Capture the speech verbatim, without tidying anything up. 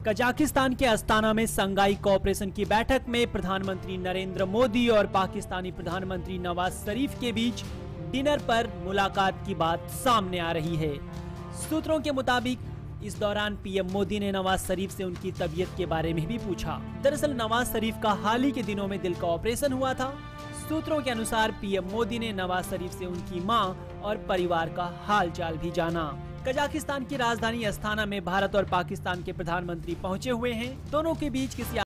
Kazakhstan के Astana में संघाई cooperation की बैठक में प्रधानमंत्री नरेंद्र मोदी और पाकिस्तानी प्रधानमंत्री नवाज शरीफ के बीच डिनर पर मुलाकात की बात सामने आ रही है। सूत्रों के मुताबिक इस दौरान पीएम मोदी ने नवाज शरीफ से उनकी तबीयत के बारे में भी पूछा। दरअसल नवाज शरीफ का हाल ही के दिनों में दिल का ऑपरेशन हुआ था। सूत्रों के अनुसार पीएम मोदी ने नवाज शरीफ से उनकी मां और परिवार का हाल चाल भी जाना। कजाकिस्तान की राजधानी अस्ताना में भारत और पाकिस्तान के प्रधानमंत्री पहुंचे हुए हैं। दोनों के बीच किसी